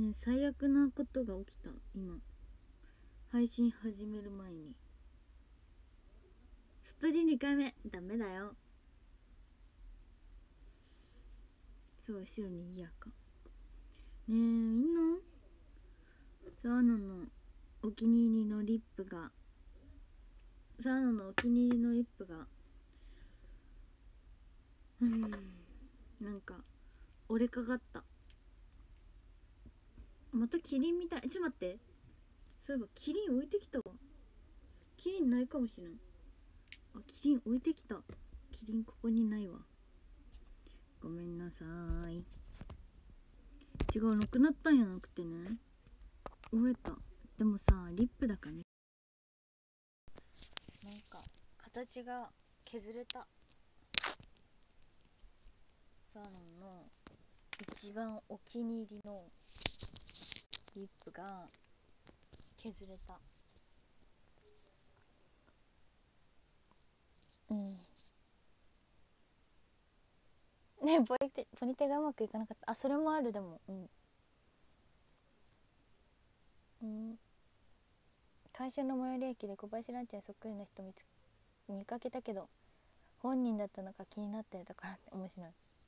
ね、最悪なことが起きた。今配信始める前にスト2回目ダメだよ。そう、後ろにギアか。ねえ、みんなサーナのお気に入りのリップがなんか折れかかった。またキリンみたい。ちょっと待って、そういえばキリン置いてきたわ。キリンないかもしれん。あ、キリン置いてきた。キリンここにないわ。ごめんなさい。違う、なくなったんやなくてね、折れた。でもさ、リップだからね、なんか形が削れた。サーロンの一番お気に入りのリップが削れた。ね、ポニテがうまくいかなかった。あ、それもある。でも会社の最寄り駅で小林ランチにそっくりな人見かけたけど本人だったのか気になってたからって。面白い。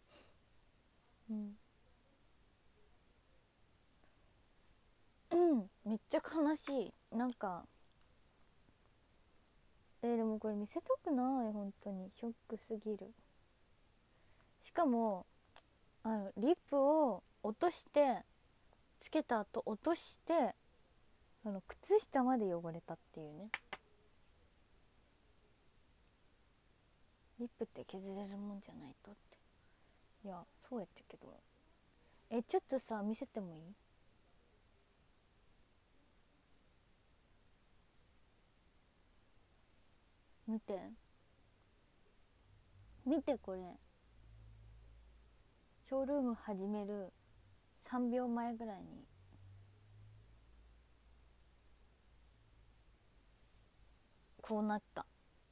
めっちゃ悲しい。なんかでもこれ見せたくない。本当にショックすぎる。しかもリップを落としてつけた後落として靴下まで汚れたっていうね。リップって削れるもんじゃないとって。いや、そうやっちゃけど、ちょっとさ見せてもいい？見てこれ。ショールーム始める3秒前ぐらいにこうなった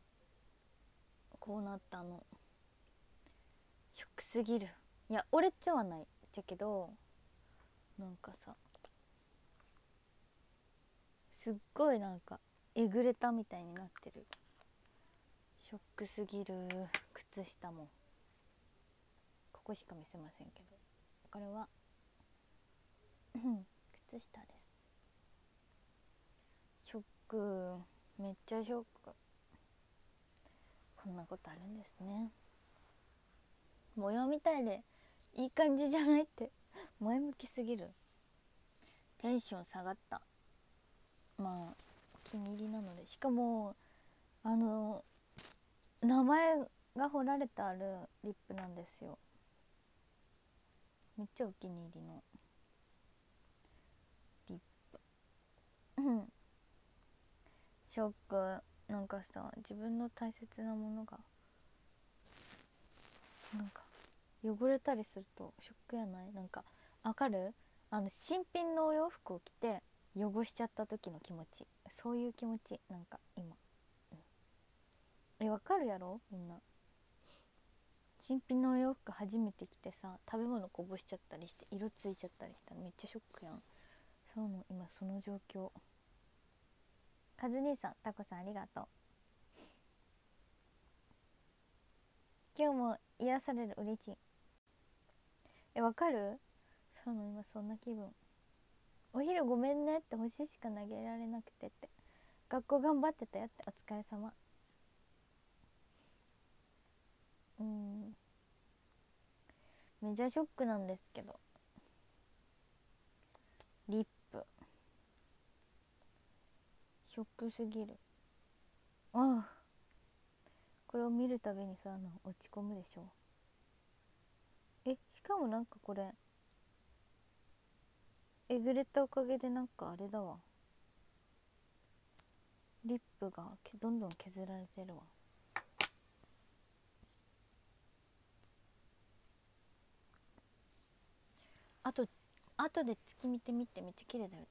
の。ショックすぎる。いや折れてはないじゃけど、なんかさすっごいなんかえぐれたみたいになってる。ショックすぎる。靴下もここしか見せませんけど、これは靴下です。ショック、めっちゃショック。こんなことあるんですね。模様みたいでいい感じじゃないって。前向きすぎる。テンション下がった。まあ気に入りなので。しかも名前が彫られてあるリップなんですよ。めっちゃお気に入りのリップ。ショック。なんかさ、自分の大切なものがなんか汚れたりするとショックやない？なんかわかる？新品のお洋服を着て汚しちゃった時の気持ち。そういう気持ち。なんか今、わかるやろみんな。新品のお洋服初めて着てさ、食べ物こぼしちゃったりして色ついちゃったりしたらめっちゃショックやん。そうの今その状況。カズ兄さん、タコさんありがとう。今日も癒される。嬉しい。わかる？そうの今そんな気分。お昼ごめんねって星しか投げられなくてって。学校頑張ってたよって。お疲れ様。メジャーショックなんですけど、リップショックすぎる。ああ、これを見るたびにさ落ち込むでしょ。しかもなんかこれえぐれたおかげでなんかあれだわ、リップがどんどん削られてるわ。あとで月見てみて、めっちゃ綺麗だよって。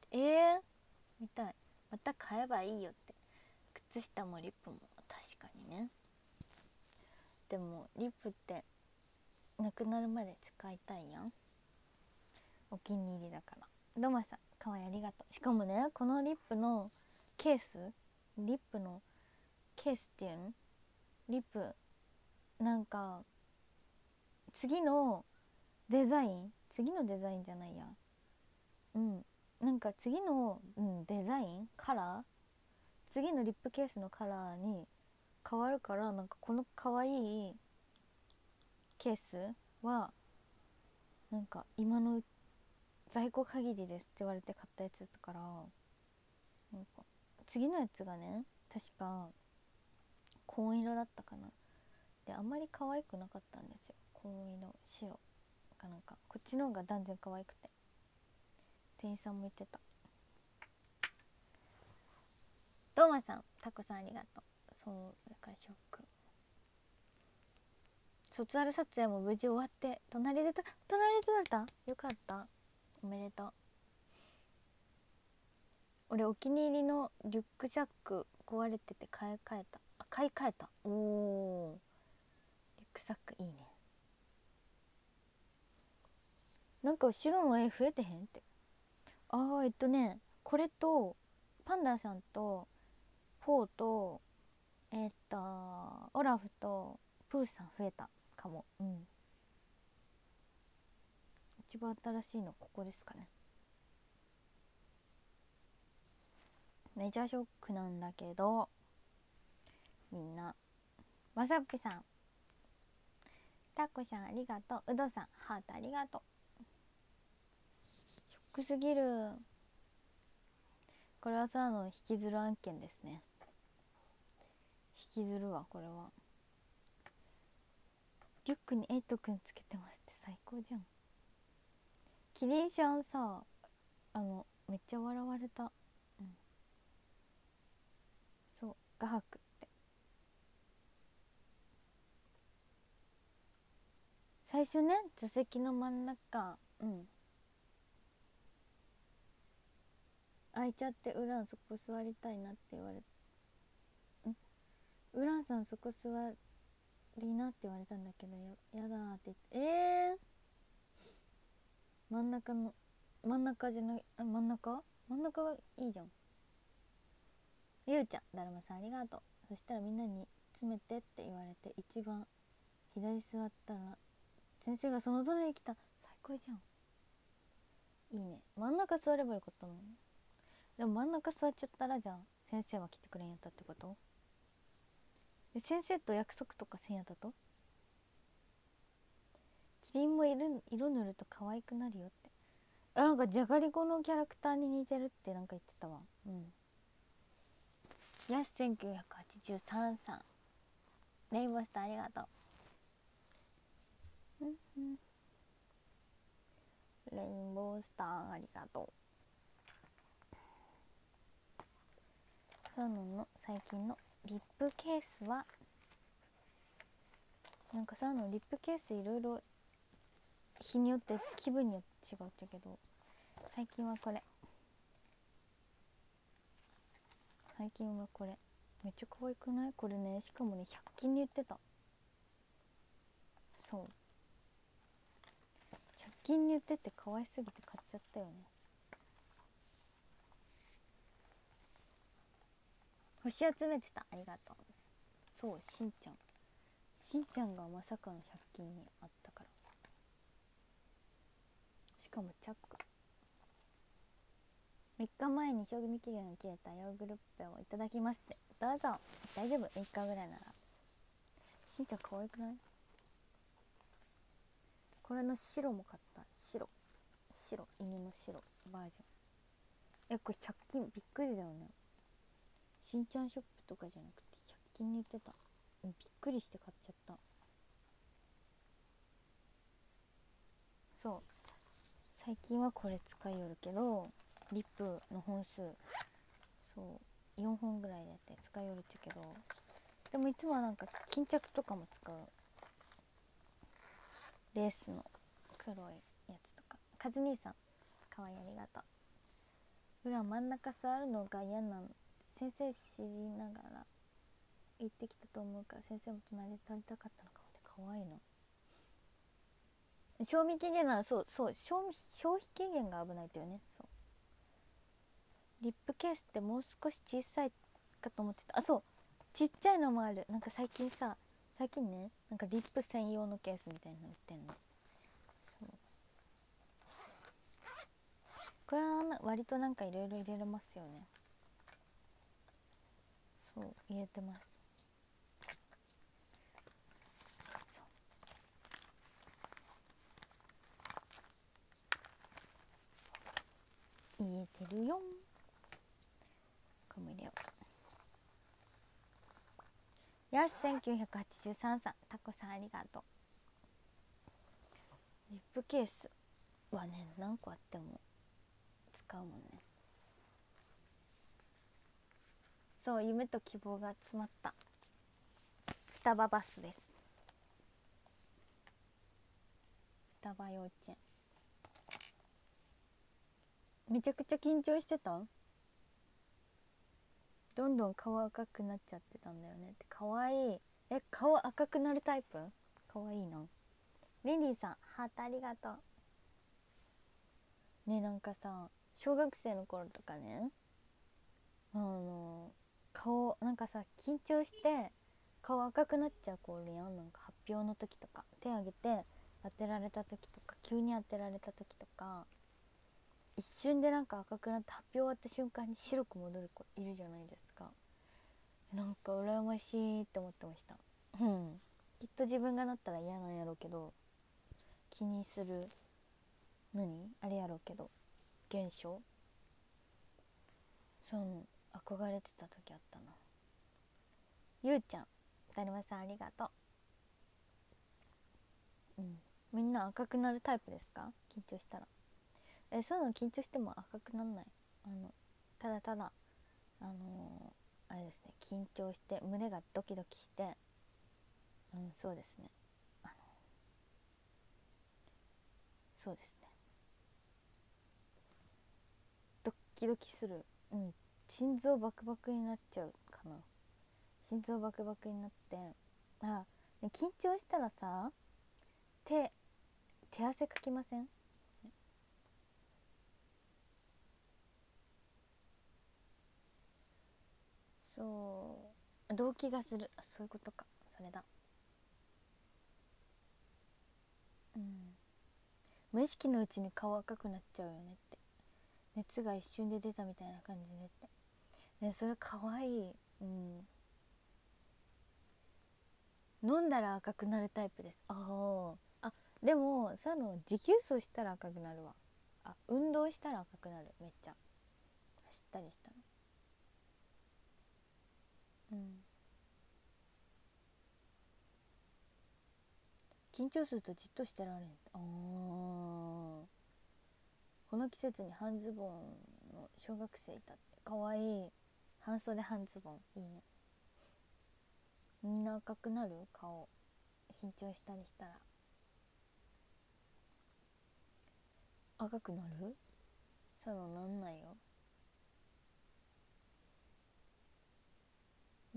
見たい。また買えばいいよって。靴下もリップも確かにね。でもリップってなくなるまで使いたいやん。お気に入りだから。 ドマさんかわいい、ありがとう。しかもね、このリップのケース、リップのケースっていうの、リップなんか次のデザインじゃないや、なんか次の、デザインカラー、次のリップケースのカラーに変わるから、なんかこのかわいいケースはなんか今の在庫限りですって言われて買ったやつだったから、なんか次のやつがね、確か紺色だったかな。であんまり可愛くなかったんですよ、紺色白かなんか。こっちの方が断然可愛くて、店員さんも言ってた。ドーマさん、タコさんありがとう。そうだからショック。卒アル撮影も無事終わって、隣で撮れた、よかった、おめでとう。俺お気に入りのリュックサック壊れてて買い替えた。おお、リュックサックいいね。なんか後ろの絵増えてへんって。これとパンダさんとフォーとオラフとプーさん増えたかも。一番新しいのここですかね。メジャーショックなんだけど、みんな。わさっぴさん、タコさんありがとう。うどさんハートありがとう。ショックすぎる。これはさ、引きずる案件ですね。引きずるわこれは。リュックにエイトくんつけてますって最高じゃん。キリンシャンさ、めっちゃ笑われた。そう画伯って。最初ね、座席の真ん中空いちゃって、ウランそこ座りたいなって言われて、ウランさんそこ座りなって言われたんだけど、やだーって言って、真ん中じゃない、真ん中がいいじゃん。ゆうちゃん、だるまさんありがとう。そしたらみんなに詰めてって言われて、一番左座ったら先生がその隣に来た。最高じゃん、いいね。真ん中座ればよかったのに。でも真ん中座っちゃったら、じゃあ先生は来てくれんやったってこと？で先生と約束とかせんやったと？キリンも色塗ると可愛くなるよって。なんかじゃがりこのキャラクターに似てるってなんか言ってたわ。ヤス1983さん、レインボースターありがとう。レインボースターありがとう。サノンの最近のリップケースは、なんかサノンリップケースいろいろ日によって気分によって違うっちゃけど、最近はこれめっちゃ可愛くない？これね、しかもね100均に売ってた。そう100均に売ってて可愛すぎて買っちゃったよね。星集めてた、ありがとう。そう、しんちゃんがまさかの100均にあったから。しかもチャック。3日前に賞味期限が切れたヨーグルトをいただきますって。どうぞ。大丈夫、3日ぐらいなら。しんちゃん可愛くない？これの白も買った。白犬の白バージョン。これ100均、びっくりだよね。しんちゃんショップとかじゃなくて100均に売ってた。びっくりして買っちゃった。そう最近はこれ使いよるけど、リップの本数そう4本ぐらいでやって使いよるっちゃけど、でもいつもはなんか巾着とかも使う。レースの黒いやつとか。カズ兄さんかわいい、ありがとう。裏真ん中座るのが嫌なの、先生知りながら行ってきたと思うから、先生も隣で撮りたかったのかもって。かわいいの。賞味期限なら、そう消費期限が危ないとよね。そうリップケースってもう少し小さいかと思ってた。あ、そう、ちっちゃいのもある。なんか最近ね、なんかリップ専用のケースみたいなの売ってんの。そう、これは割となんかいろいろ入れれますよね。そう、入れてます。入れてるよ。これも入れよう。よし、1983さん、タコさんありがとう。リップケースはね、何個あっても使うもんね。そう、夢と希望が詰まった双葉バスです。双葉幼稚園。めちゃくちゃ緊張してた。どんどん顔赤くなっちゃってたんだよねって。かわいい。顔赤くなるタイプ？かわいいな。リンリンさん、ハートありがとうね。なんかさ、小学生の頃とかね、顔なんかさ、緊張して顔赤くなっちゃう子おるやん。なんか発表の時とか手挙げて当てられた時とか、急に当てられた時とか、一瞬でなんか赤くなって発表終わった瞬間に白く戻る子いるじゃないですか。なんか羨ましいって思ってました。うん、きっと自分がなったら嫌なんやろうけど、気にするあれやろうけど、現象、そう、憧れてた時あったな。ゆうちゃん、だるまさんありがとう。うん、みんな赤くなるタイプですか？緊張したら。そういうの緊張しても赤くなんない。ただただあれですね、緊張して胸がドキドキして、そうですね、そうですね、ドキドキする。うん、心臓バクバクになっちゃうかな。心臓バクバクになって、緊張したらさ、手汗かきません？そう、動悸がする。そういうことか、それだ。うん、無意識のうちに顔赤くなっちゃうよねって。熱が一瞬で出たみたいな感じでってね。それかわいい。うん、飲んだら赤くなるタイプです。でも持久走したら赤くなるわ。運動したら赤くなる。めっちゃ走ったりしたら。うん、緊張するとじっとしてられん。この季節に半ズボンの小学生いたって。かわいい。半袖半ズボンいいね。みんな赤くなる？顔緊張したりしたら赤くなる？なんないよ。うん、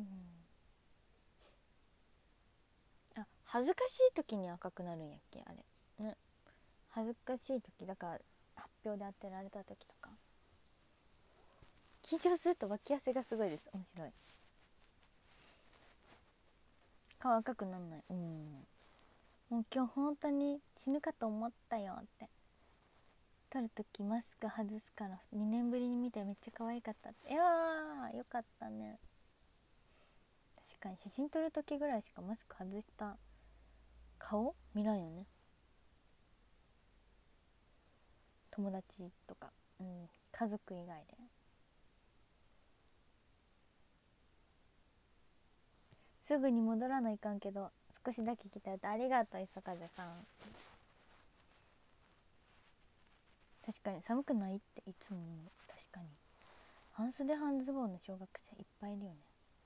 恥ずかしい時に赤くなるんやっけ、あれね。恥ずかしい時だから、発表で当てられた時とか緊張すると脇汗がすごいです。面白い。顔赤くなんない。もう今日本当に死ぬかと思ったよって。撮るときマスク外すから2年ぶりに見てめっちゃ可愛かったって。いやー、よかったね。確かに写真撮るときぐらいしかマスク外した顔見らんよね。友達とか、家族以外で。すぐに戻らないかんけど少しだけ来たよって。ありがとう、磯風さん。確かに寒くないっていつも思う。確かに半袖半ズボンの小学生いっぱいいるよね。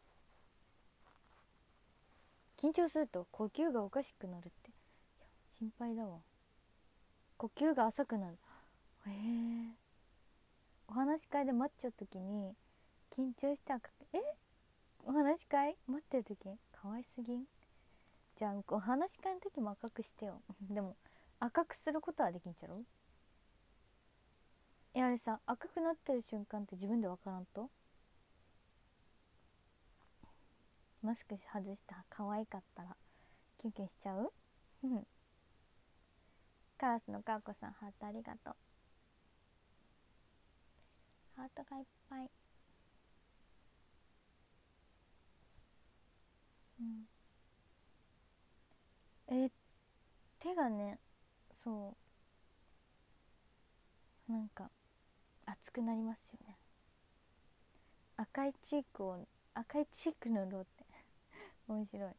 緊張すると呼吸がおかしくなるって。いや、心配だわ。呼吸が浅くなる。へえ。お話し会で待っちゃう時に緊張して赤く、お話し会待ってる時かわいすぎん？じゃあお話し会の時も赤くしてよ。でも赤くすることはできんちゃろ？ あれさ、赤くなってる瞬間って自分でわからんと？マスク外した可愛かったらキュンキュンしちゃう？カラスのかーこさん、ハートありがとう。ハートがいっぱい。手がね、なんか熱くなりますよね。赤いチークの色って面白い。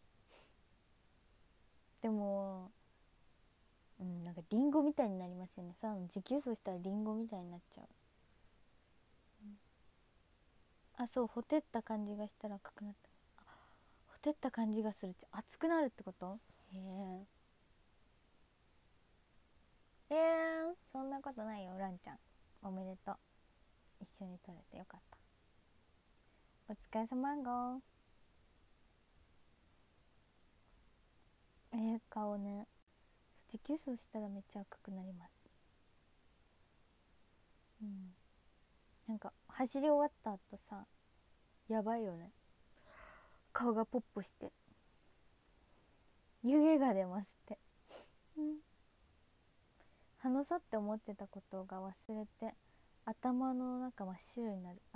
でもなんかリンゴみたいになりますよね。さ、持久走したらリンゴみたいになっちゃう。あ、そう、ほてった感じがしたら赤くなった。ほてった感じがするって熱くなるってこと？へえ。そんなことないよ、ランちゃん。おめでとう。一緒に撮れてよかった。お疲れ様ご。顔ね、持久走したらめっちゃ赤くなります。なんか走り終わった後さ、やばいよね。顔がポップして湯気が出ますって。話そうって思ってたことが忘れて頭の中真っ白になる。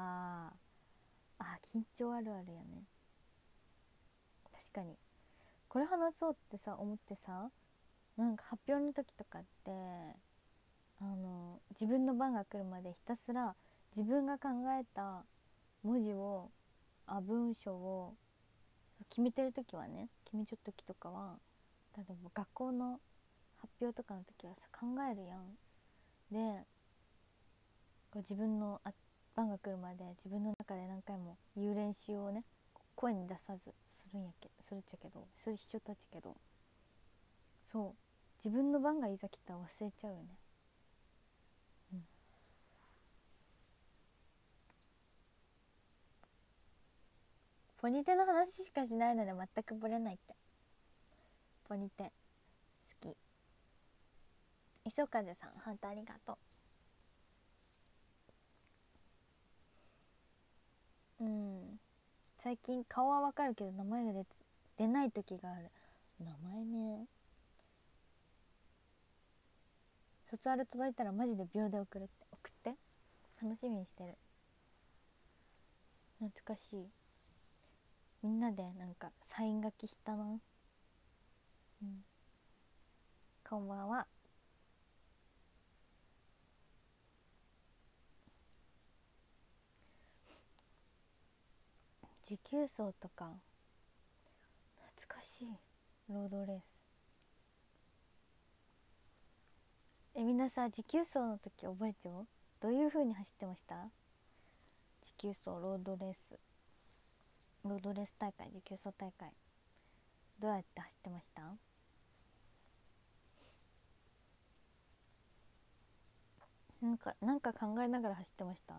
緊張あるあるやね。確かにこれ話そうってさ思ってさ、なんか発表の時とかって自分の番が来るまでひたすら自分が考えた文章を決めてる時はね、決めちゃった時とかは、例えば学校の発表とかの時はさ考えるやん。で自分の番が来るまで自分の中で何回も言う練習をね、声に出さずするっちゃけど、する必要たちけど、そう自分の番がいざ来たら忘れちゃうよね。ポニテの話しかしないので全くブレないって。ポニテ好き。磯風さん、ハートありがとう。最近顔はわかるけど名前が出ない時がある。名前ね、卒アル届いたらマジで秒で送って楽しみにしてる。懐かしい。みんなでなんかサイン書きしたな。こんばんは。持久走とか懐かしい。ロードレース。みんなさ、持久走の時覚えちゃう？どういう風に走ってました？持久走、ロードレース大会、持久走大会、どうやって走ってました？なんか考えながら走ってました？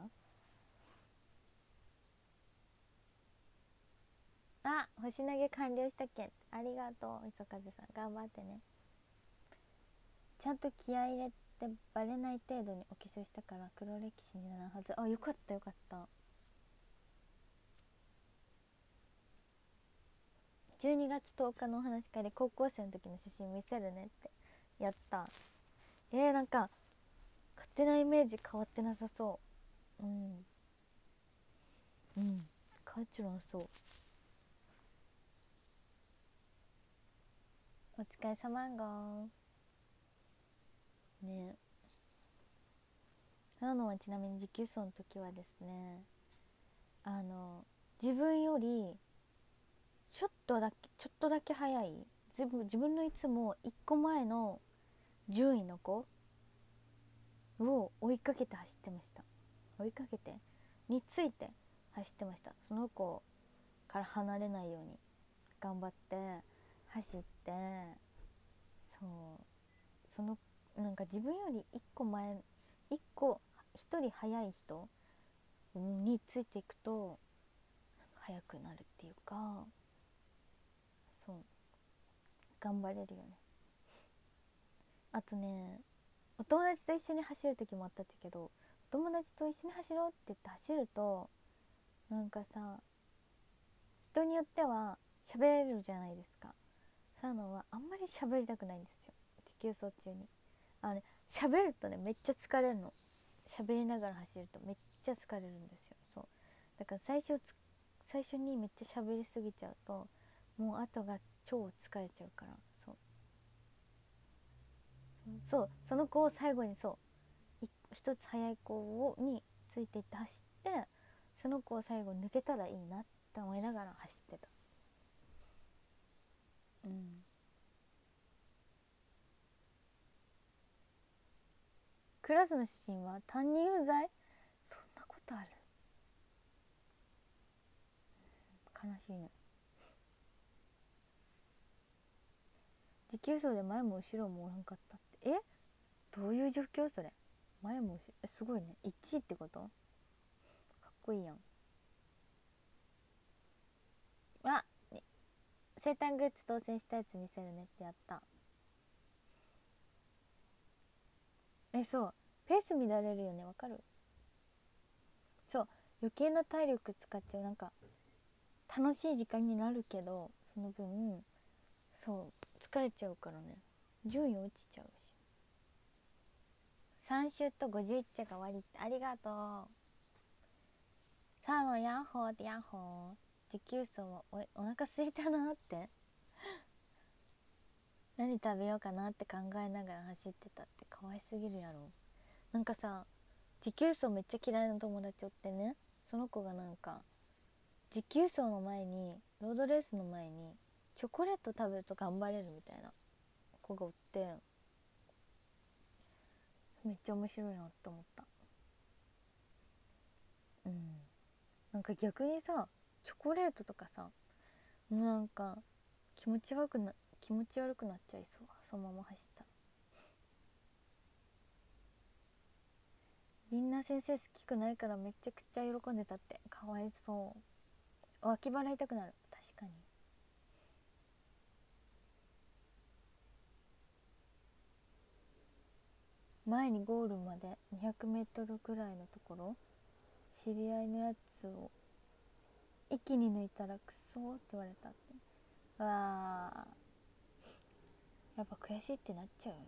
星投げ完了したけん、ありがとう。磯風さん頑張ってね。ちゃんと気合い入れてバレない程度にお化粧したから黒歴史にならんはず。よかったよかった。12月10日のお話会で高校生の時の写真見せるねってやった。なんか勝手なイメージ変わってなさそう。カーチュロンそう。お疲れ様ごね。なのはちなみに持久走の時はですね、自分よりちょっとだけ早い、自分のいつも1個前の順位の子を追いかけて走ってました。追いかけてについて走ってました。その子から離れないように頑張って走って、そうそのなんか自分より一人早い人についていくと速くなるっていうか、頑張れるよね。あとね、一友達と一緒に走る時もあったけど、友達と一緒に走ろうって言って走るとなんかさ、人によっては喋れるじゃないですか。サーノンはあんまり喋りたくないんですよ、持久走中に。喋るとねめっちゃ疲れるの。喋りながら走るとめっちゃ疲れるんですよ。そうだから最初にめっちゃ喋りすぎちゃうともう後が超疲れちゃうから。その子を最後に一つ速い子についていって走って、その子を最後抜けたらいいなって思いながら走ってた。クラスの写真は担任不在？そんなことある？悲しいね。持久走で前も後ろもおらんかったって。どういう状況それ？前も後ろすごいね。1位ってこと？かっこいいやん。生誕グッズ当選したやつ見せるねってやった。そうペース乱れるよね。わかる？そう余計な体力使っちゃう。なんか楽しい時間になるけどその分疲れちゃうからね。順位落ちちゃうし。3周と51着が終わりって。ありがとう。さあのヤッホーってヤッホー。持久走はお腹すいたなって何食べようかなって考えながら走ってたって可愛すぎるやろ。なんかさ、持久走めっちゃ嫌いな友達おってね、その子がなんか持久走の前にロードレースの前にチョコレート食べると頑張れるみたいな子がおって、めっちゃ面白いなって思った。なんか逆にさ、チョコレートとかさ、もうなんか気持ち悪くなっちゃいそう。そのまま走ったら。みんな先生好きくないからめちゃくちゃ喜んでたって。かわいそう。脇腹痛くなる。確かに。前にゴールまで200メートルくらいのところ、知り合いのやつを一気に抜いたらクソーって言われたって。わあ、やっぱ悔しいってなっちゃうよね。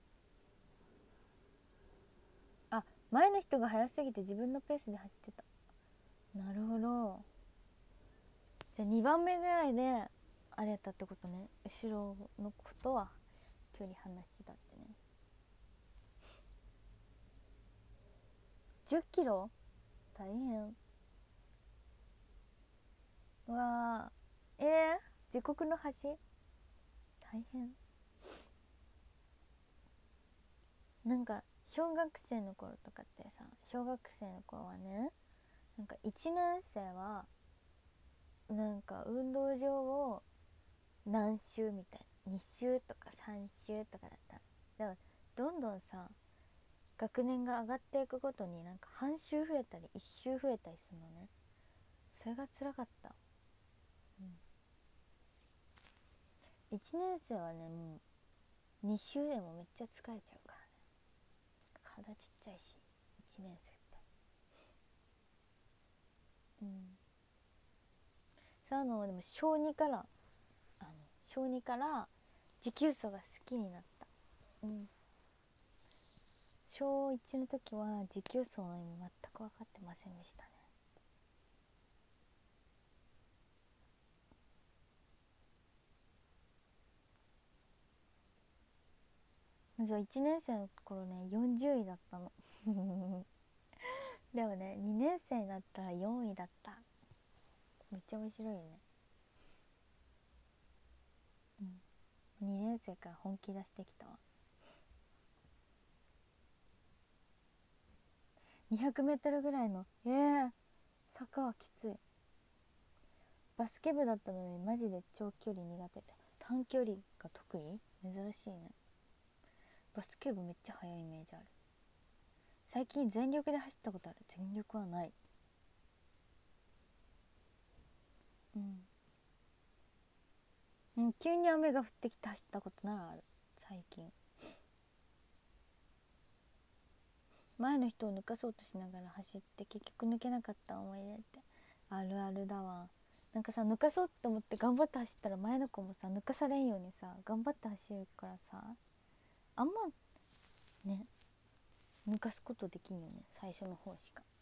前の人が速すぎて自分のペースで走ってた。なるほど。じゃあ2番目ぐらいであれやったってことね。後ろのことは距離離してたってね。10キロ大変。うわあ、自国の橋大変。なんか小学生の頃とかってさ、小学生の頃はね、なんか1年生はなんか運動場を何周みたいな、2周とか3周とかだった。だからどんどんさ、学年が上がっていくごとになんか半周増えたり1周増えたりするのね。それが辛かった。1年生はね、もう2周でもめっちゃ疲れちゃうからね。体ちっちゃいし1年生って。そういうのでも小2から持久走が好きになった。小1の時は持久走の意味全く分かってませんでしたね。じゃあ1年生の頃ね40位だったのでもね2年生になったら4位だった。めっちゃ面白いよね。2年生から本気出してきたわ。200メートルぐらいの坂はきつい。バスケ部だったのにマジで長距離苦手で、短距離が得意？珍しいね。バスケ部めっちゃ速いイメージある。最近全力で走ったことある？全力はない。急に雨が降ってきて走ったことならある。最近前の人を抜かそうとしながら走って結局抜けなかった思い出ってあるあるだわ。なんかさ、抜かそうって思って頑張って走ったら前の子もさ抜かされんようにさ頑張って走るからさ、あんまね抜かすことできんよね、最初の方しか。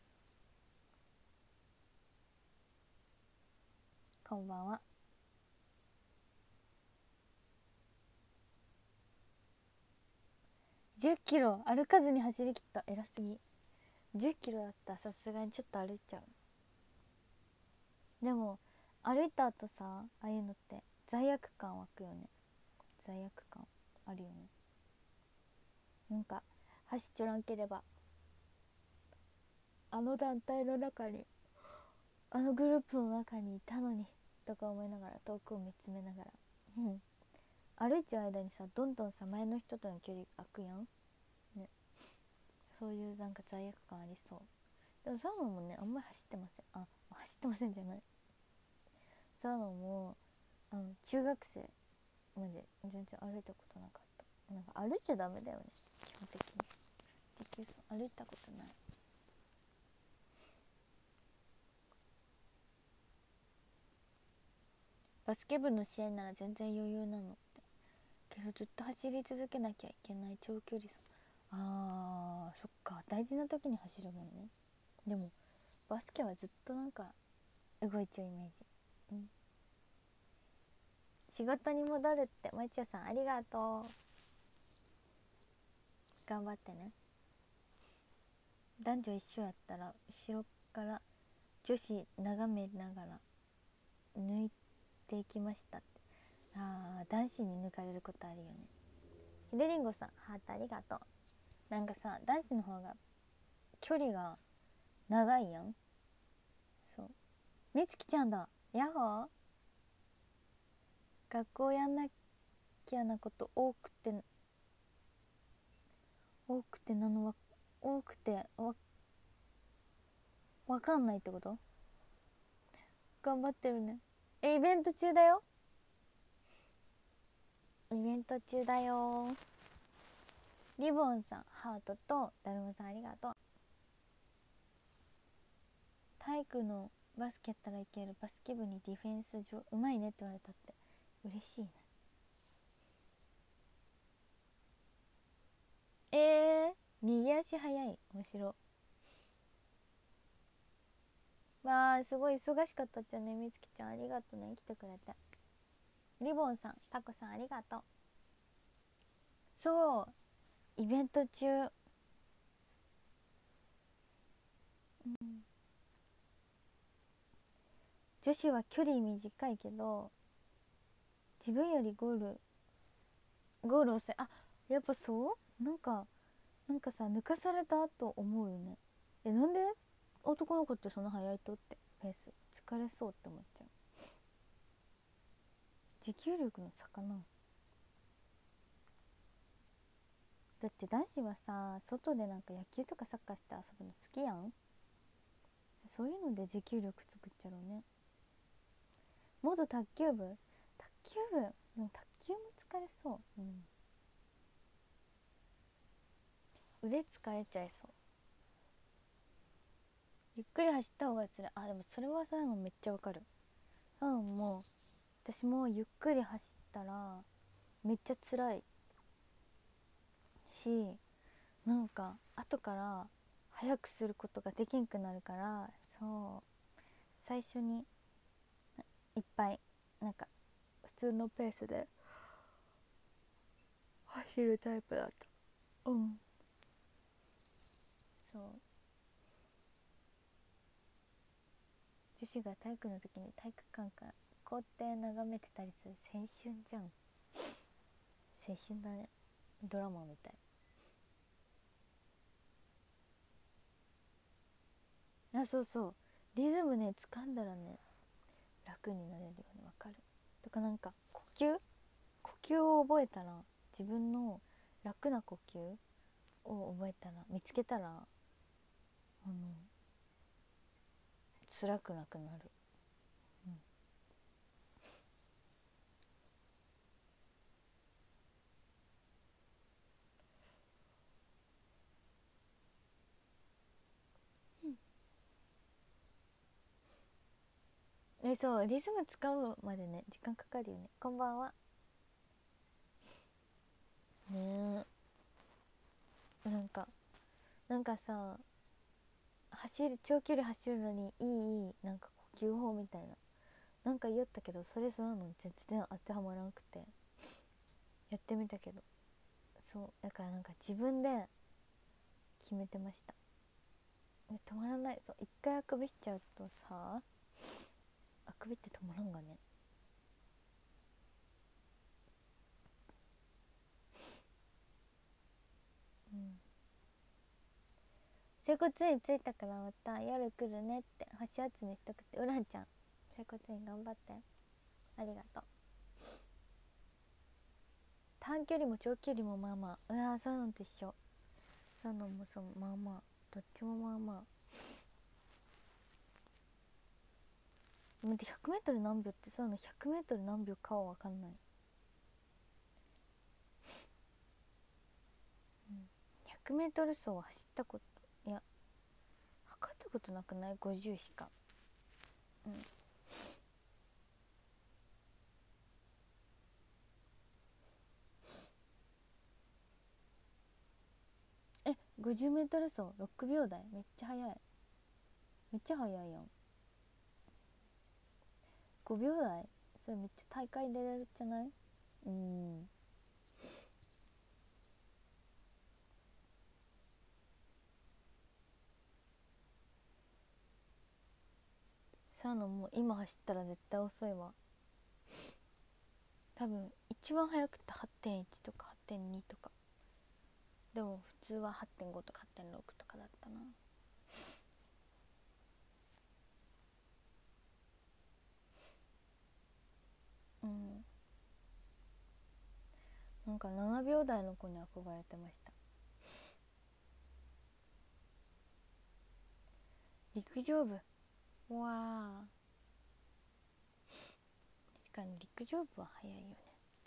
こんばんは。10キロ歩かずに走りきった。偉すぎ。10キロだったらさすがにちょっと歩いちゃう。でも歩いた後さ、ああいうのって罪悪感湧くよね。罪悪感あるよね。なんか走っちょらんければあの団体の中に、あのグループの中にいたのにとか思いながら遠くを見つめながら歩いちゃう間にさどんどんさ前の人との距離空くやんね。そういうなんか罪悪感ありそう。でもサーモンもねあんまり走ってません。走ってませんじゃない。サーモンも中学生まで全然歩いたことなかった。なんか歩いちゃダメだよね基本的に。結局歩いたことない。バスケ部の試合なら全然余裕なのって。けどずっと走り続けなきゃいけない長距離走。そっか、大事な時に走るもんね。でもバスケはずっとなんか動いちゃうイメージ。仕事に戻るって。まちやさんありがとう。頑張ってね。男女一緒やったら後ろから女子眺めながら抜いていきましたって。男子に抜かれることあるよね。ひでりんごさんハートありがとう。なんかさ男子の方が距離が長いやん。そう、みつきちゃんだ。やっほー。学校やんなきゃなこと多くてなのは多くてわかんないってこと。頑張ってるね。イベント中だよ。イベント中だよ。リボンさんハートとだるまさんありがとう。体育のバスケやったらいける。バスケ部にディフェンス上うまいねって言われたって嬉しいね。逃げ足早い。面白。わーすごい忙しかったっちゃね。みつきちゃんありがとうね、来てくれて。リボンさんタコさんありがとう。そうイベント中、女子は距離短いけど自分よりゴールをしてやっぱそうなんかさ抜かされたと思うよね。なんで男の子ってその速いとってペース疲れそうって思っちゃう。持久力の差かな。だって男子はさ外でなんか野球とかサッカーして遊ぶの好きやん。そういうので持久力作っちゃろうね。元卓球部、でも卓球も疲れそう、腕疲れちゃいそう。ゆっくり走った方がつらい。でもそれはさめっちゃわかる。もう私もゆっくり走ったらめっちゃ辛いし、なんか後から早くすることができんくなるから、そう最初にいっぱいなんか普通のペースで走るタイプだった。そう女子が体育の時に体育館から校庭眺めてたりする。青春じゃん。青春だね。ドラマみたい。そうそうリズムね掴んだらね楽になれるよね。わかる。とかなんか呼吸を覚えたら、自分の楽な呼吸を覚えたら、見つけたら辛くなくなる。 そうリズム使うまでね時間かかるよね。こんばんはねえ。なんかさ、長距離走るのにいいなんか呼吸法みたいななんか言おったけど、それその全然当てはまらなくてやってみたけど、そうだからなんか自分で決めてました。止まらない。そう一回あくびしちゃうとさ、あくびって止まらんがね。うん。整骨院着いたからまた夜来るねって星集めしとくって。ウランちゃん整骨院頑張って、ありがとう。短距離も長距離もまあまあ、そういうのと一緒。そういうのもそうまあまあ、どっちもまあまあ。待って、100メートル何秒ってそういうの、100メートル何秒かは分かんない。100メートル走は走ったこと、いや測ったことなくない？ 50 しか。うん。50メートル走6秒台、めっちゃ速い。めっちゃ速いやん。5秒台、それめっちゃ大会出れるじゃない？うん。そういうのもう今走ったら絶対遅いわ。多分一番速くて 8.1 とか 8.2 とか、でも普通は 8.5 とか 8.6 とかだったな。うん。なんか7秒台の子に憧れてました。陸上部、うわー、確かに陸上部は速いよね。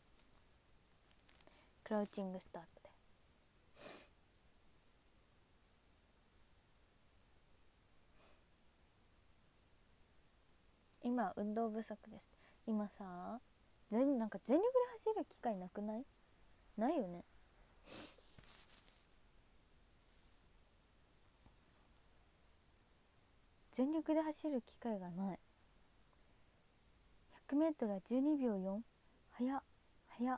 クラウチングスタートで。今運動不足です。今さ、なんか全力で走る機会なくない？ないよね。全力で走る機会がない。 100m は12秒4。早っ早っ。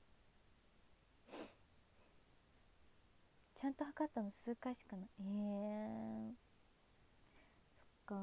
ちゃんと測ったの数回しかない。そっか。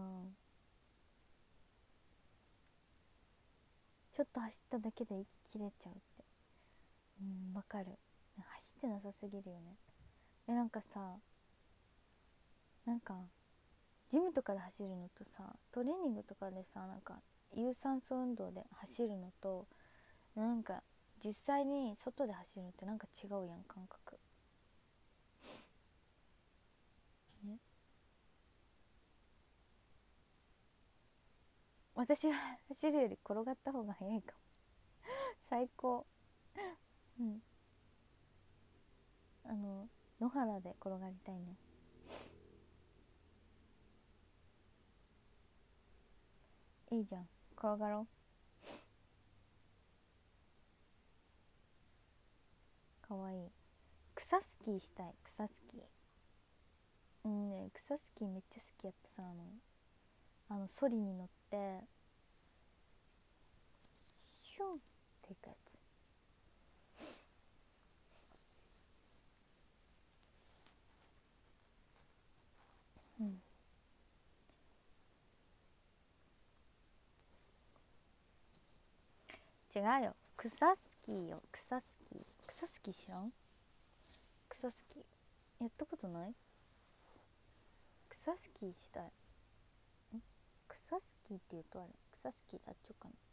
ちょっと走っただけで息切れちゃうって、わかる。走ってなさすぎるよね。なんかさ、なんかジムとかで走るのとさ、トレーニングとかでさ、なんか有酸素運動で走るのと、なんか実際に外で走るのってなんか違うやん、感覚ね。私は走るより転がった方が早いかも。最高。うん。野原で転がりたいね。いいじゃん、転がろう。かわいい。草スキーしたい。草スキー。うんね、草スキーめっちゃ好きやってさ、ソリに乗ってヒュンっていくやつ。うん。違うよ、草スキーよ。草スキー。草スキー知らん？草スキーやったことない？草スキーしたい。草スキーって言うとあれ、草スキーだっちゅうかな。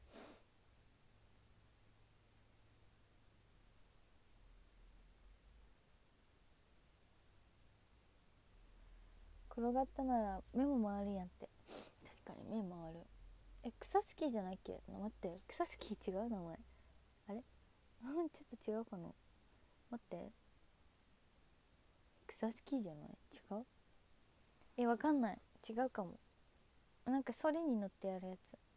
転がったなら目も回るやんって。確かに目回る。草スキーじゃないっけ？待って、草スキー違う名前。あれちょっと違うかな。待って、草スキーじゃない？違う？わかんない。違うかも。なんかそれに乗ってやるやつ。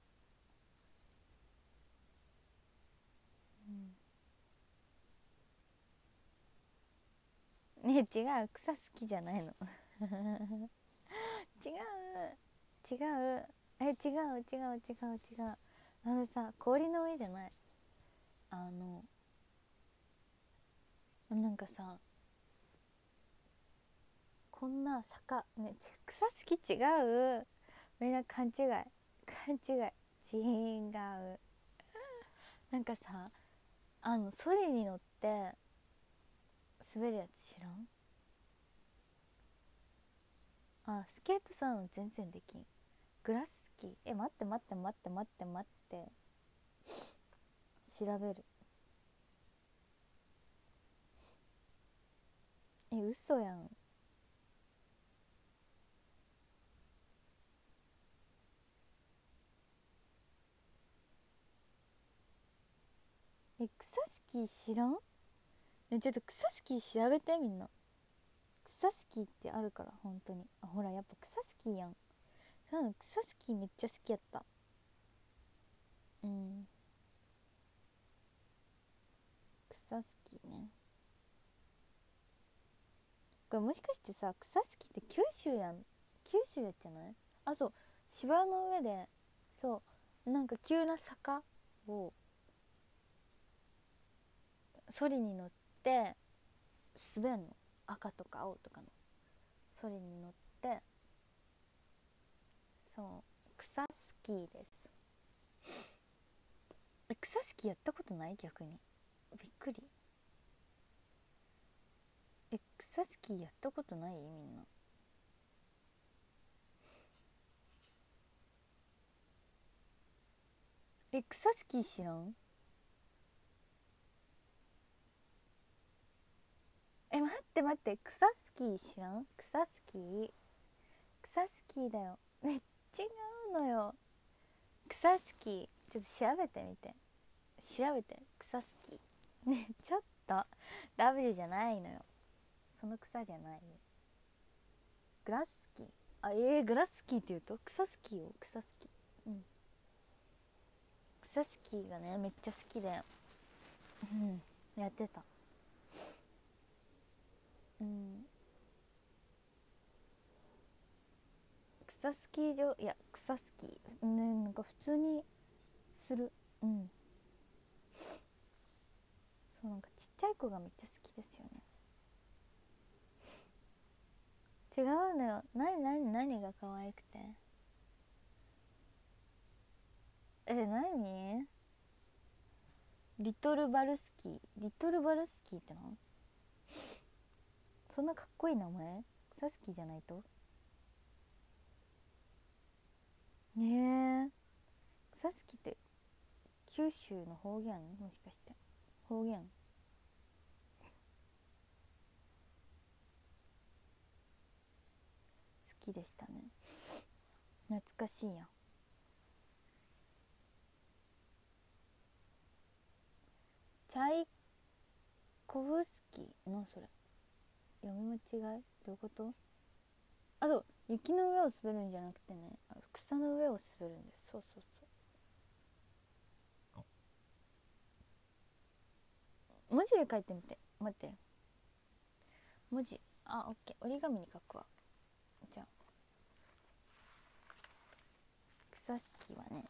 ねえ違う、草好きじゃないの違う違う、違う違う違う違う、あのさ、氷の上じゃない、なんかさ、こんな坂ね、草好き違う、みんな勘違い違う、なんかさ、ソリに乗って滑るやつ知らん？スケートさん全然できん。グラススキー、待って待って待って待って待って、調べる。嘘やん。草スキー知らん？ちょっと草スキー調べてみんな。草スキーってあるから本当に。ほらやっぱ草スキーやん。そうなの、草スキーめっちゃ好きやった。草スキーね。これもしかしてさ、草スキーって九州やん。九州やっちゃない？そう、芝の上で、そうなんか急な坂をソリに乗って滑るの。赤とか青とかのソリに乗って、草スキーです。草スキーやったことない？逆にびっくり。草スキーやったことない？みんな。草スキー知らん？待って待って、草スキー知らん？草スキーだよ。違うのよ。草スキーちょっと調べてみて。草スキーね、ちょっと W じゃないのよ。その草じゃないよ。グラスキー、グラスキーって言うと草スキーよ。草スキー、草スキーがねめっちゃ好きで、やってた。草スキー場、いや草スキーね、なんか普通にする。そう、なんかちっちゃい子がめっちゃ好きですよね。違うのよ。何が可愛くて？何？リトルバルスキーっての？そんなかっこいい名前？草スキーじゃないと？草スキーって九州の方言？もしかして方言？好きでしたね。懐かしいやん。チャイコフスキーのそれ読み間違い？どういうこと？そう、雪の上を滑るんじゃなくてね、草の上を滑るんです。そう文字で書いてみて。待って、文字、オッケー、折り紙に書くわ。じゃあ草スキーはね、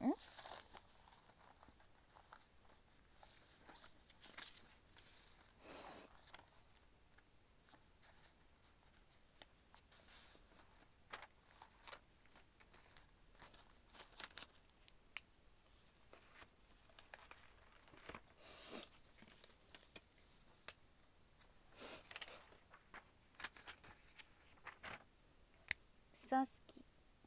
草スキー、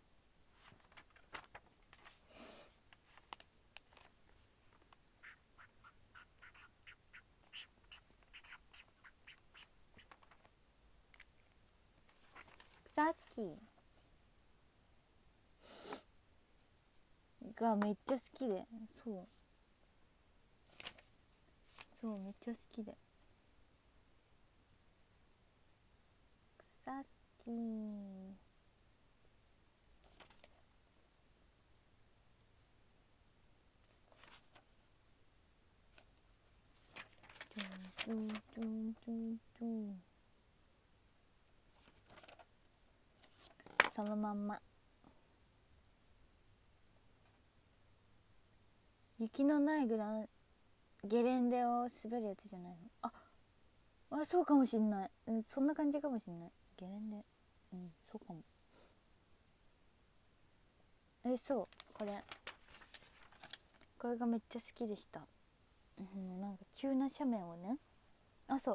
草スキーがめっちゃ好きで、そうめっちゃ好きで、草スキー、チュンチュンチュンチュンチュン。 そのまんま。雪のないゲレンデを滑るやつじゃないの？あ、そうかもしんない、うん、そんな感じかもしんない。ゲレンデ、うん、そうかも。そう、これがめっちゃ好きでした。なんか急な斜面をね、そう、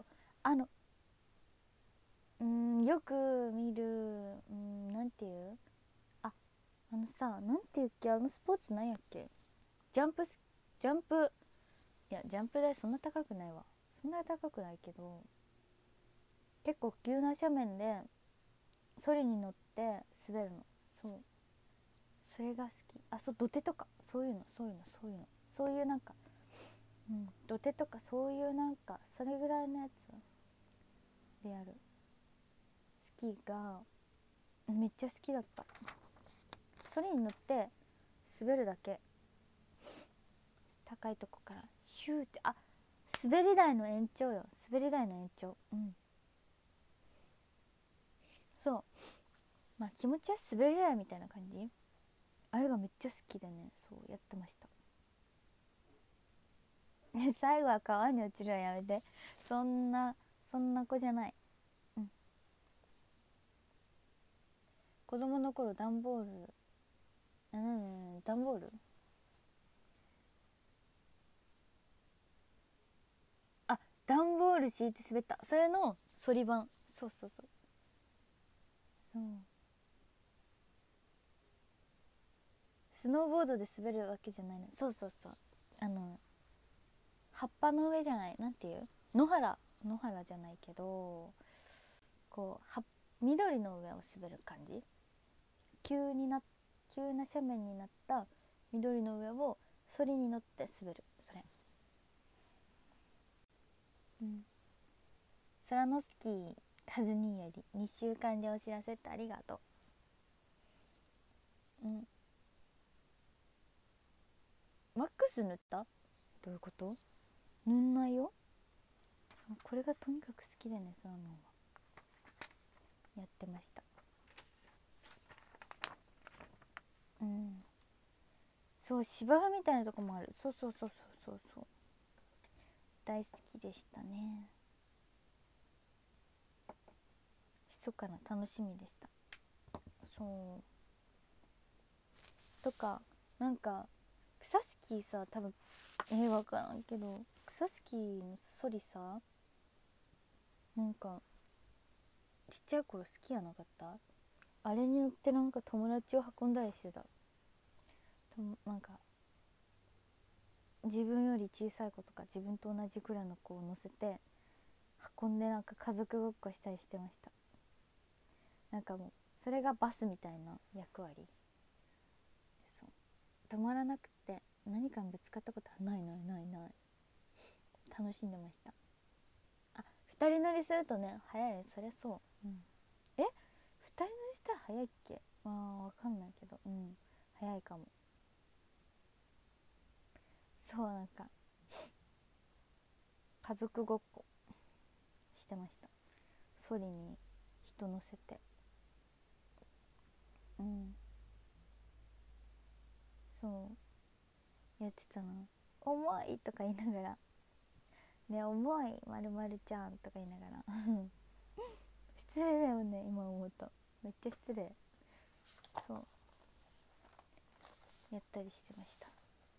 よく見る、なんていうさ、なんていうっけ、スポーツなんやっけ、ジャンプいや、ジャンプ台そんな高くないわ。そんな高くないけど、結構急な斜面でソリに乗って滑るの。そう、それが好き。そう、土手とかそういうの、そういうなんか、土手とかそういうなんかそれぐらいのやつでやるスキーがめっちゃ好きだった。ソリに乗って滑るだけ、高いとこからシューって、滑り台の延長よ、滑り台の延長。そう、まあ気持ちは滑り台みたいな感じ。あれがめっちゃ好きでね、そうやってました。最後は川に落ちるはやめて、そんな子じゃない。子供の頃段ボール、段ボール、段ボール敷いて滑った、それの反り版。そう、スノーボードで滑るわけじゃないの。そう、葉っぱの上じゃない、なんていう野原じゃないけど、こう緑の上を滑る感じ。急な斜面になった緑の上を反りに乗って滑る、それ。空のスキーカズニーより2週間でお知らせってありがとう。ワックス塗った？どういうこと？塗んないよ。これがとにかく好きでね、そのはやってました。そう、芝生みたいなとこもある。そう、大好きでしたね。密かな楽しみでした。そうとか、なんか草スキーさ、多分分からんけど、草スキーのソリさ、なんかちっちゃい頃好きやなかった？あれによってなんか友達を運んだりしてた。なんか自分より小さい子とか自分と同じくらいの子を乗せて運んで、なんか家族ごっこしたりしてました。なんかもうそれがバスみたいな役割。そう、止まらなくて何かにぶつかったことはない。楽しんでました。二人乗りするとね、早いね、そりゃそう。二人乗りしたら早いっけ？わかんないけど、早いかも。そう、なんか家族ごっこしてました。ソリに人乗せて。そうやってたな。重いとか言いながらね、重いまるまるちゃんとか言いながら失礼だよね、今思うとめっちゃ失礼。そうやったりしてました。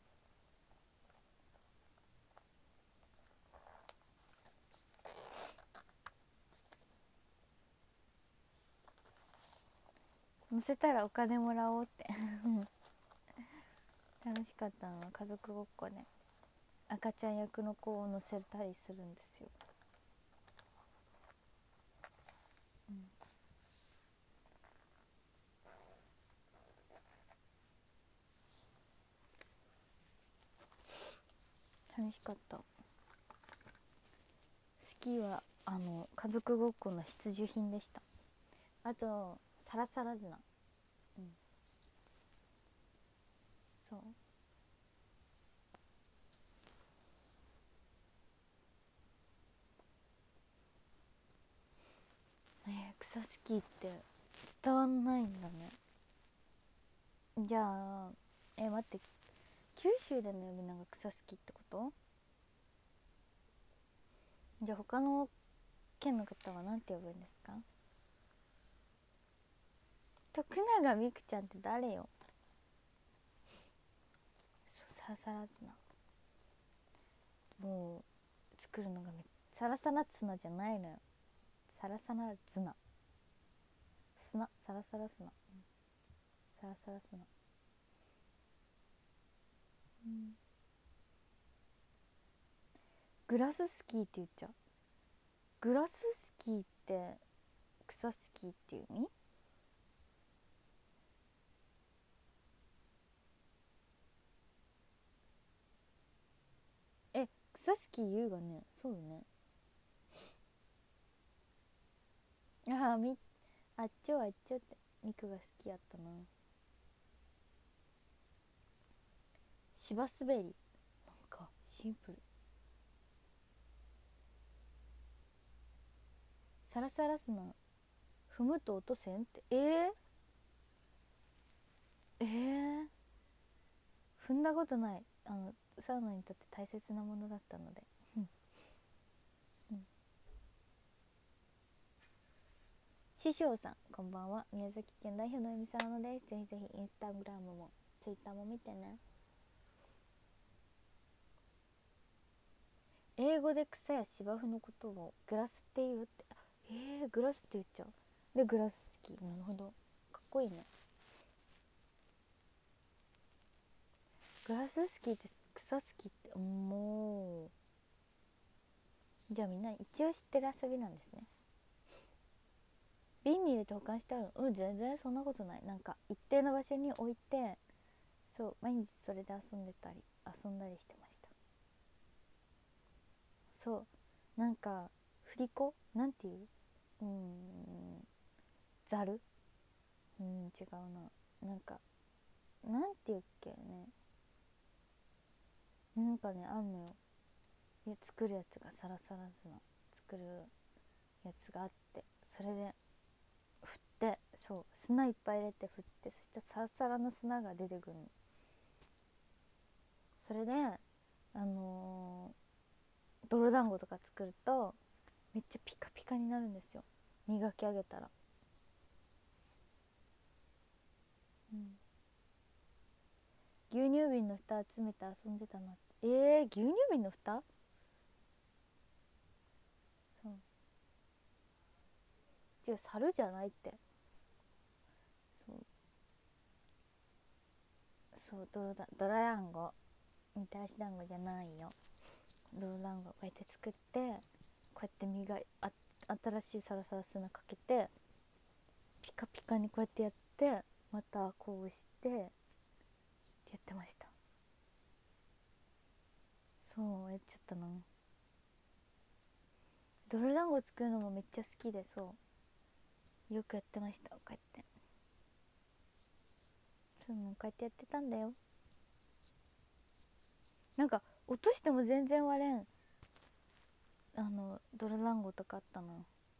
乗せたらお金もらおうって楽しかったのは家族ごっこで、赤ちゃん役の子を乗せたりするんですよ。楽しかった。スキーは家族ごっこの必需品でした。あとサラサラ砂、そう草スキーって伝わんないんだね。じゃあ待って、九州での呼び名が草好きってこと？じゃあ他の県の方はなんて呼ぶんですか？徳永美久ちゃんって誰よ。サラサラツナ、もう作るのがサラサラツナじゃないのよ。サラサラツナ、砂、サラサラ砂、サラサラ砂、グラススキーって言っちゃう。グラススキーって草スキーっていう意味？草スキー言うがね。そうね。あっちょあっちょってミクが好きやったな。芝滑り、なんかシンプル。サラサラ砂、踏むと落とせんって。踏んだことない。サウナにとって大切なものだったので師匠さんこんばんは。宮崎県代表のえみさんのです。ぜひぜひインスタグラムもツイッターも見てね。英語で草や芝生のことをグラスって言うって。グラスって言っちゃう。でグラス好き。なるほど、かっこいいね。グラス好きって草好きって、もうじゃあみんな一応知ってる遊びなんですね。瓶に入れて保管してあるの？全然そんなことない。なんか一定の場所に置いて、そう毎日それで遊んだりしてました。そうなんか振り子なんていう、ざる、違うな。なんかなんていうっけね、なんかねあんのよ。作るやつがサラサラ砂作るやつがあって、それで振って、そう砂いっぱい入れて振って、そしてサラサラの砂が出てくるの。それで泥団子とか作るとめっちゃピカピカになるんですよ、磨き上げたら。牛乳瓶の蓋集めて遊んでたなって。牛乳瓶の蓋？そう違う、猿じゃないって。そう泥団子、みたらし団子じゃないよ。泥団子こうやって作って、こうやって新しいサラサラ砂かけてピカピカにこうやってやって、またこうしてやってました。そうやっちゃったな。泥団子作るのもめっちゃ好きで、そうよくやってました。こうやってこうやってやってたんだよ。なんか落としても全然割れん泥団子とかあったな。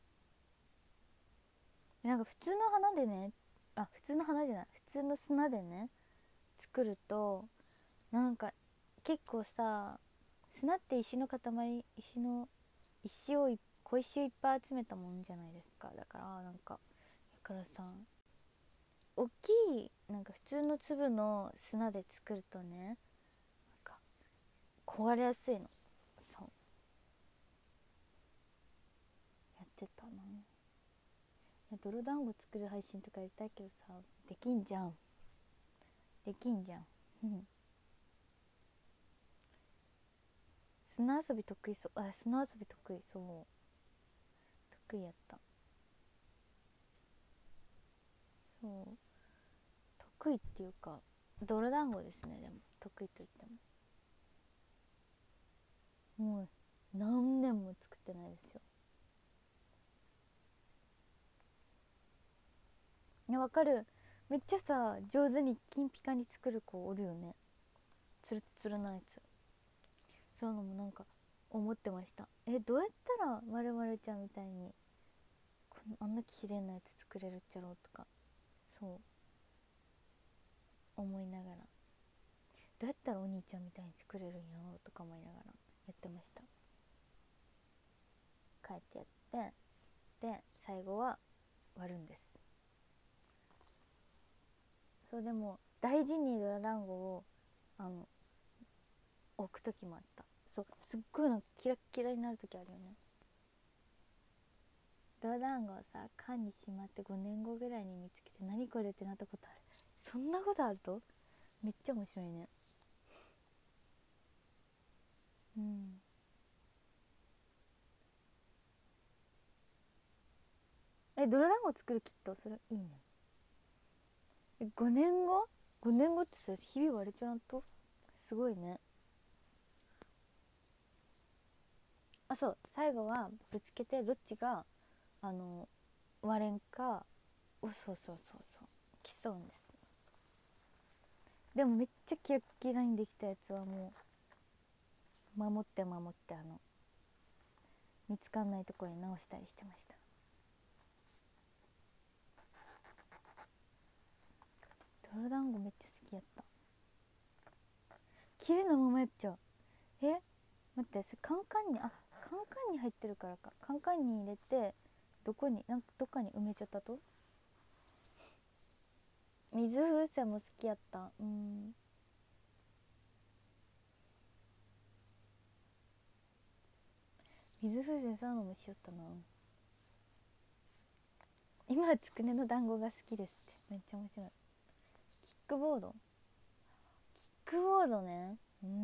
なんか普通の花でね、普通の花じゃない、普通の砂でね作ると、なんか結構さ、砂って石の塊、小石をいっぱい集めたもんじゃないですか。だからさ、大きいなんか普通の粒の砂で作るとね、なんか壊れやすいの。そうやってたな。泥団子作る配信とかやりたいけどさ、できんじゃん。砂遊び得意そう。砂遊び得意そう。得意やった。そう得意っていうか泥団子ですね。でも得意と言ってももう何年も作ってないですよ。わかる。めっちゃさ上手に金ピカに作る子おるよね。ツルッツルなやつ。そういうのもなんか思ってました。どうやったらまるまるちゃんみたいにあんな綺麗なやつ作れるっちゃろうとかそう思いながら、どうやったらお兄ちゃんみたいに作れるんやろうとか思いながらやってました。帰ってやって、で最後は割るんです。そう、でも大事にドラ団子を置く時もあった。そう、すっごいなんかキラッキラになる時あるよね。ドラ団子をさ缶にしまって5年後ぐらいに見つけて、何これってなったことある。そんなことあるとめっちゃ面白いね。うん。ドラ団子作るキット、それいいね。5年後 ?5 年後ってさ、日々割れちゃうとすごいね。あ、そう、最後はぶつけてどっちが割れんか、そうそうそうそう、競うんです。でもめっちゃキラッキラにできたやつはもう守って見つかんないところに直したりしてました。泥団子めっちゃ好きやった。綺麗なままやっちゃう。待って、それカンカンに入ってるからか。カンカンに入れてどっかに埋めちゃったと。水風船も好きやった。水風船さんのもしよったな。今はつくねの団子が好きですって、めっちゃ面白い。キックボードね。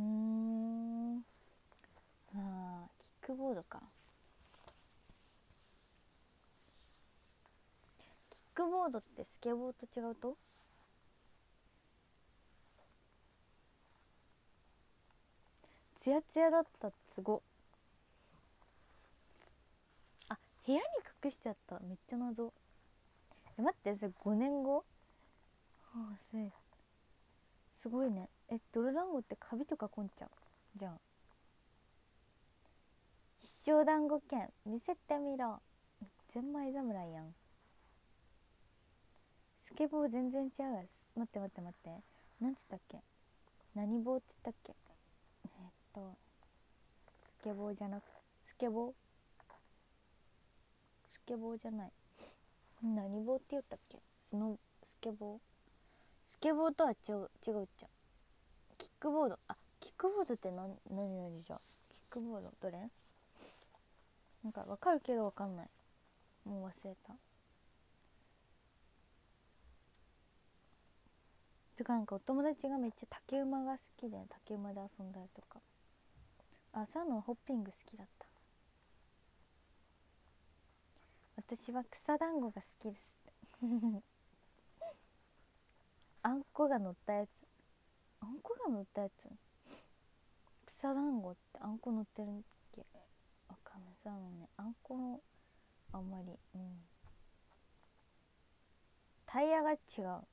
キックボードか。キックボードってスケボーと違うと？ツヤツヤだった。すご。あ、部屋に隠しちゃった。めっちゃ謎。待って、それ5年後？すごいね。泥団子ってカビとかこんちゃうじゃん。必勝団子券見せてみろ。全枚侍やん。スケボー全然違うやつ。待ってなんつったっけ、何棒って言ったっけ。スケボーじゃなく、スケボーじゃない、何棒って言ったっけ。スケボーとは違うっちゃ。キックボード。キックボードって何じゃ。キックボードどれ？なんかわかるけどわかんない。もう忘れた。てかなんかお友達がめっちゃ竹馬が好きで、竹馬で遊んだりとか。そういうのホッピング好きだった。私は草団子が好きですってあんこが乗ったやつ。草団子ってあんこ乗ってるんっけ。わかんない。そうね、あんこのあんまり、タイヤが違う。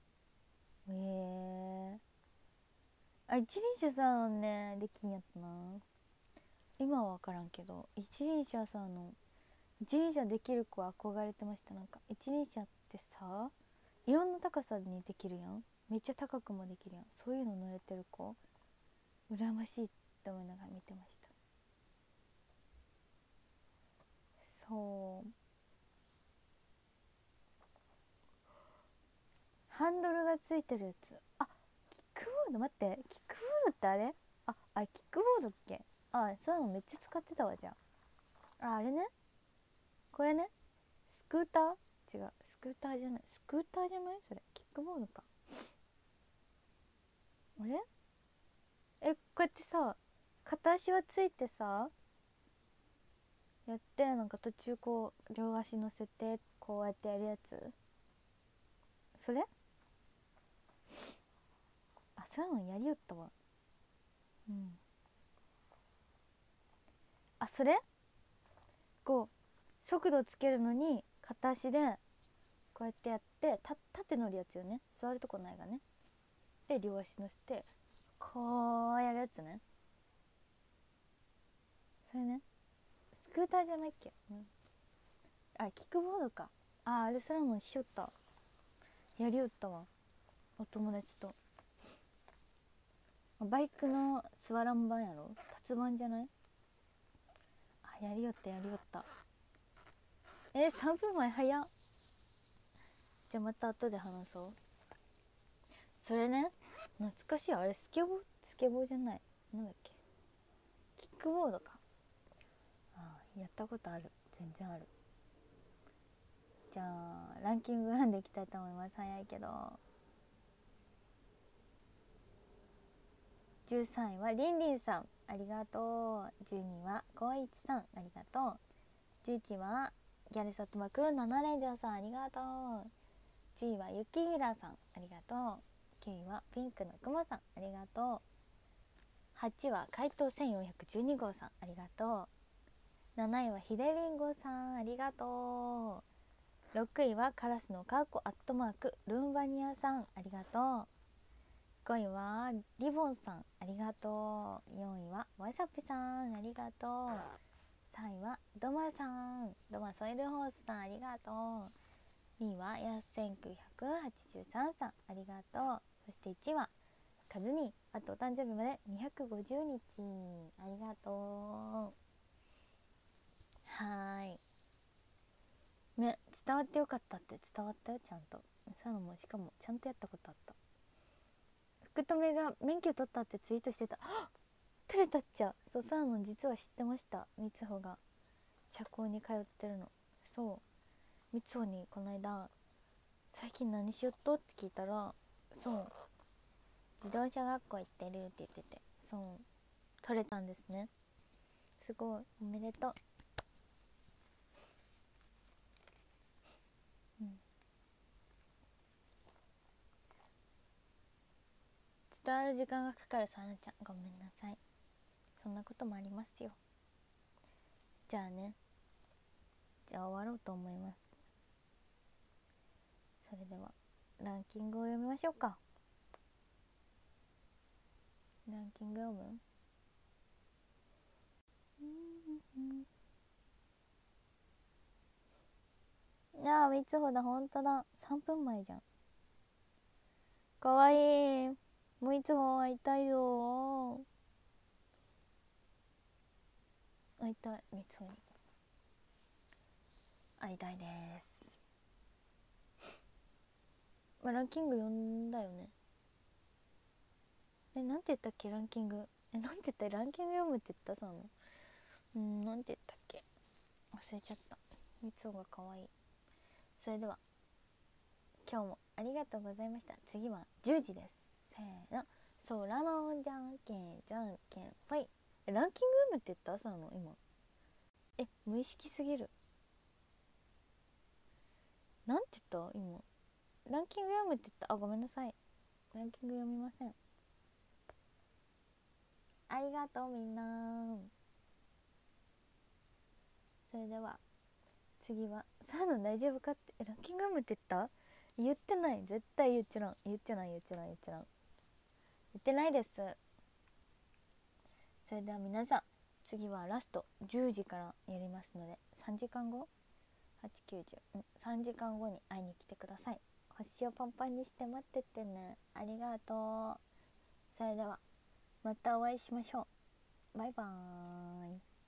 一輪車さんね、できんやったな。今は分からんけど、一輪車できる子は憧れてました。なんか一輪車ってさ、いろんな高さにできるやん。めっちゃ高くもできるやん。そういうの乗れてる子羨ましいって思いながら見てました。そう、ハンドルがついてるやつ。キックボード。待って、キックボードってあれ？あれキックボードっけ？そういうのめっちゃ使ってたわ。じゃああれね、これね。スクーター？違う、スクーターじゃない。それキックボードか。あれ？こうやってさ、片足はついてさ、やって、なんか途中こう両足乗せてこうやってやるやつ。それ？そういうのやりよったわ。それ？こう速度つけるのに片足でこうやってやって、縦乗るやつよね。座るとこないがね。で両足乗せてこうやるやつね。それね。スクーターじゃないっけ。キックボードか。あれそれもしよった。 やりよったわ、お友達と。バイクの座らん版やろ、立つ版じゃない？あ、やりよったやりよった。3分前早っ。じゃあまた後で話そう。それね、懐かしい。あれスケボーじゃない、なんだっけ、キックボードか。やったことある、全然ある。じゃあランキング読んでいきたいと思います。早いけど。13位はりんりんさん、ありがとう。12位はこいちさん、ありがとう。11位はギャルサトマくん7レンジャーさん、ありがとう。10位はゆきひらさん、ありがとう。9位はピンクのくまさん、ありがとう。8位は怪盗1412号さん、ありがとう。7位はひでりんごさん、ありがとう。6位はカラスのカーコアットマークルンバニアさん、ありがとう。5位はリボンさん、ありがとう。4位はわさぴさん、ありがとう。3位はドマさん、ドマソイルホースさん、ありがとう。2位はやす1983さん、ありがとう。そして1位はカズニー、あとお誕生日まで250日、ありがとう。はーいね、伝わってよかったって。伝わったよ、ちゃんと。サノもしかもちゃんとやったことあった。福留が免許取ったってツイートしてた。取れたっちゃ。そう、サノ実は知ってました。みつほが社交に通ってるの。そう、みつほにこの間最近何しよっとって聞いたら、そう自動車学校行ってるって言ってて、そう取れたんですね。すごいおめでとう。伝わる時間がかかるさなちゃん、ごめんなさい。そんなこともありますよ。じゃあね、じゃあ終わろうと思います。それではランキングを読みましょうか。ランキング読む？いやー、みつほだ、ほんとだ、3分前じゃん。かわいい。もういつも会いたいぞ。会いたい、みつほに会いたいです。まあ、ランキング読んだよね。なんて言ったっけ、ランキング。なんて言った？ランキング読むって言ったさの。なんて言ったっけ、忘れちゃった。みつほがかわいい。それでは今日もありがとうございました。次は10時です。せーの、空のじゃんけんじゃんけんぽい。ランキング読むって言ったさの今。無意識すぎる。なんて言った今。ランキング読むって言った。ごめんなさい、ランキング読みません。ありがとうみんな。それでは次はサーノ大丈夫かって。ランキング読むって言った？言ってない、絶対言っちゃらん、言っちゃらん、言っちゃらん、言っちゃらん、言ってないです。それでは皆さん、次はラスト10時からやりますので、3時間後、8、90、3時間後に会いに来てください。星をパンパンにして待っててね。ありがとう。それではまたお会いしましょう。バイバーイ。